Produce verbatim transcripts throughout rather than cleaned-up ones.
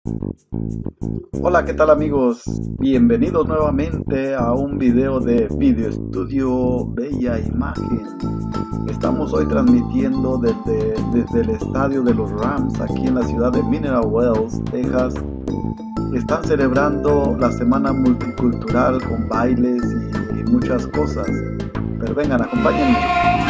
Hola, ¿qué tal amigos? Bienvenidos nuevamente a un video de Video Estudio Bella Imagen. Estamos hoy transmitiendo desde, desde el estadio de los Rams aquí en la ciudad de Mineral Wells, Texas. Están celebrando la semana multicultural con bailes y, y muchas cosas. Pero vengan, acompáñenme.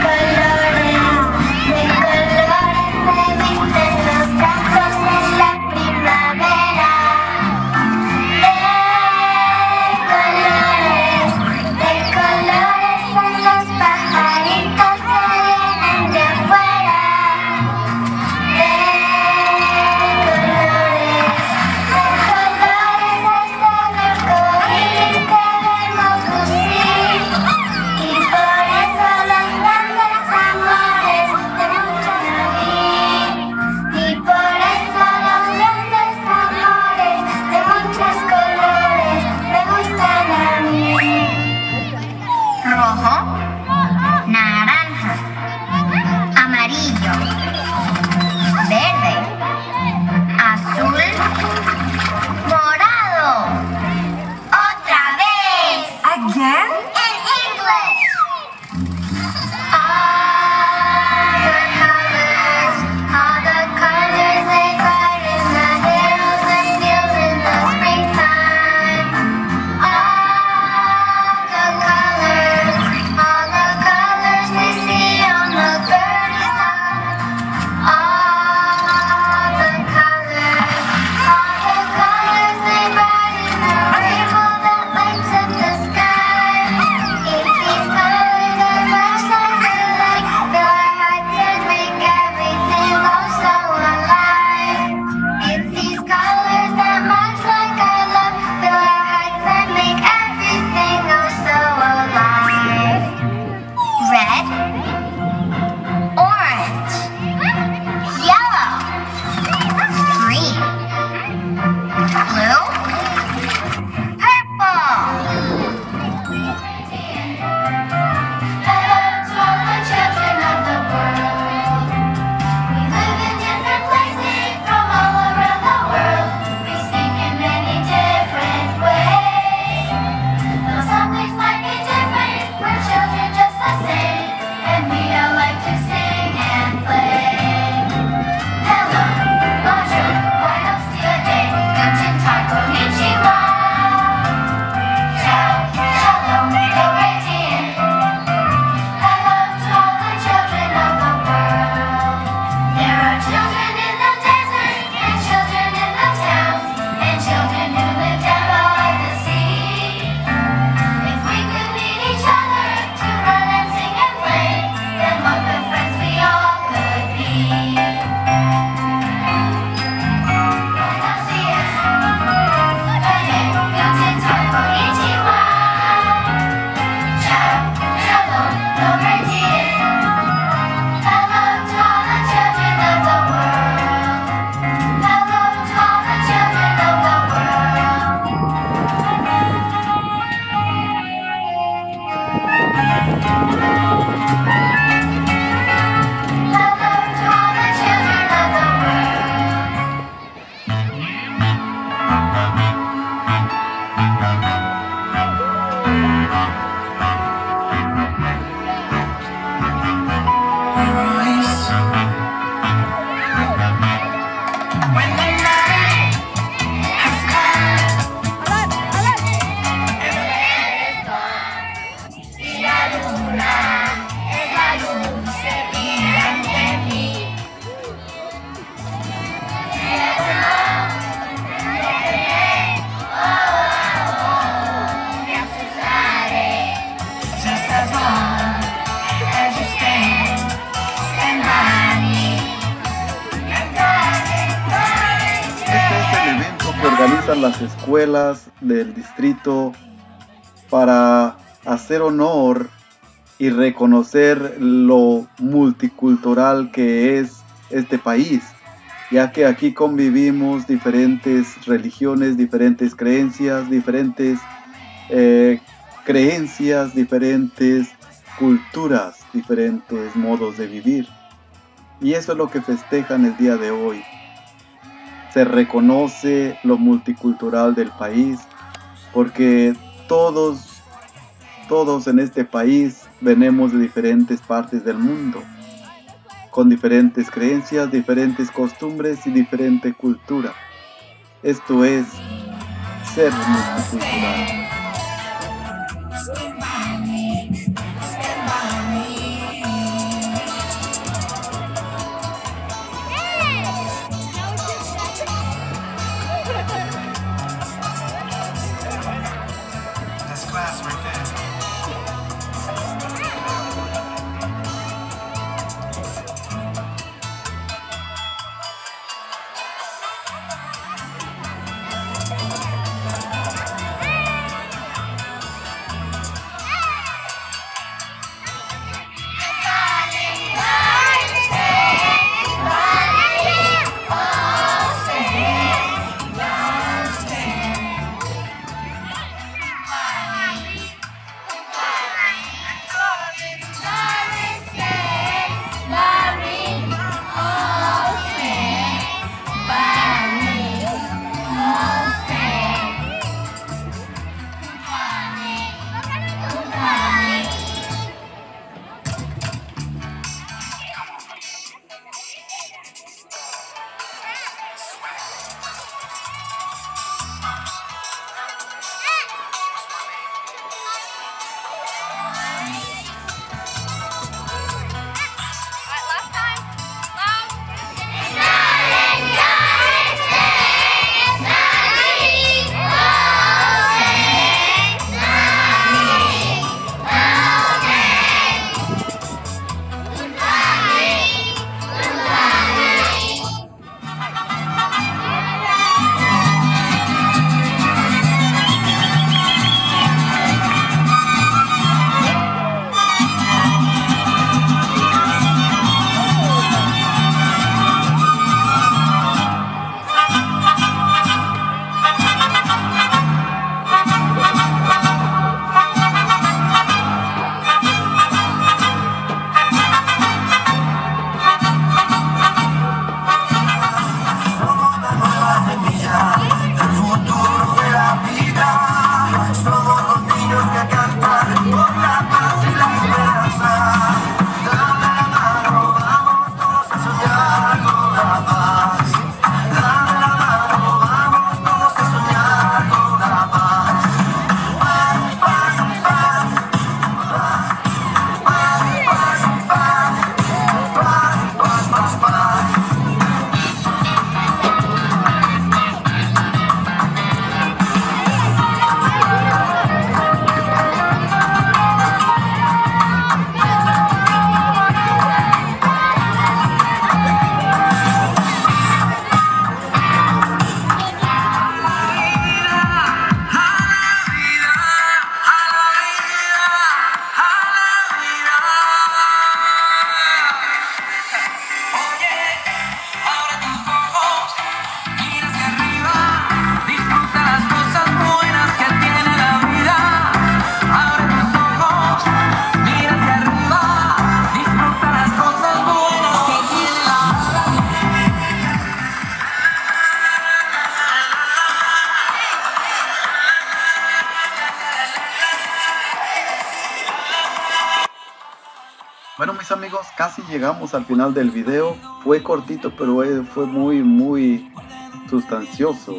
Organizan las escuelas del distrito para hacer honor y reconocer lo multicultural que es este país, ya que aquí convivimos diferentes religiones, diferentes creencias, diferentes eh, creencias, diferentes culturas, diferentes modos de vivir. Y eso es lo que festejan el día de hoy. se reconoce lo multicultural del país, porque todos, todos en este país venimos de diferentes partes del mundo, con diferentes creencias, diferentes costumbres y diferente cultura. Esto es ser multicultural. Bueno, mis amigos, casi llegamos al final del video. Fue cortito, pero fue muy, muy sustancioso.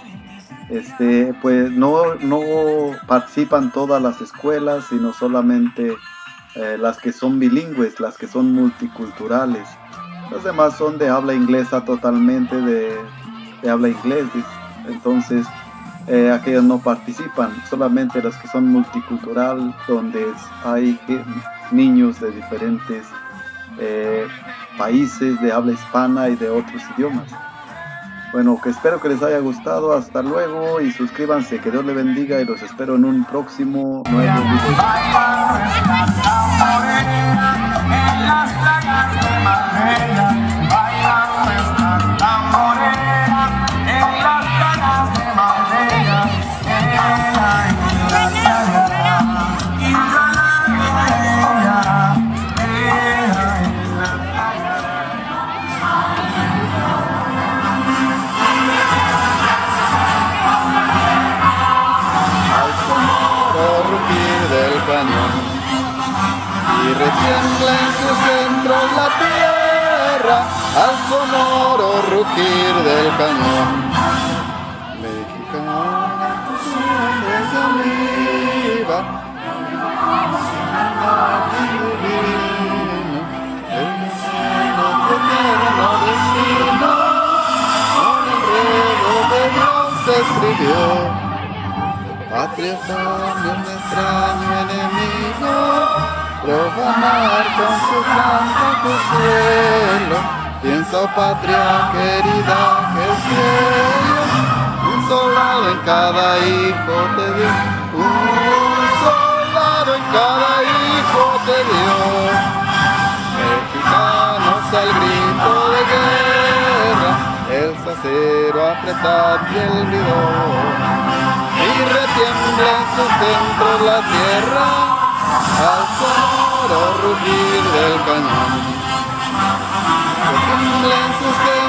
Este, pues no, no participan todas las escuelas, sino solamente eh, las que son bilingües, las que son multiculturales. Los demás son de habla inglesa totalmente, de, de habla inglés. Entonces, eh, aquellos no participan, solamente las que son multicultural, donde hay niños de diferentes eh, países de habla hispana y de otros idiomas. Bueno, que espero que les haya gustado. Hasta luego y suscríbanse. Que Dios les bendiga y los espero en un próximo nuevo video. cañón, y retiembla en su centro la tierra al sonoro rugir del cañón. Mexicana, tus hombres de oliva, el destino tu eterno destino, con enredo de Dios se escribió. Patria fue un extraño enemigo, profanar con su canto tu suelo. Piensa, oh patria querida, que el cielo un soldado en cada hijo te dio, un soldado en cada hijo te dio. Mexicanos al grito de guerra, el sacero apretad y el bidón, y retiembla en su centro la tierra al sonoro rugir del cañón. Retiembla en su centro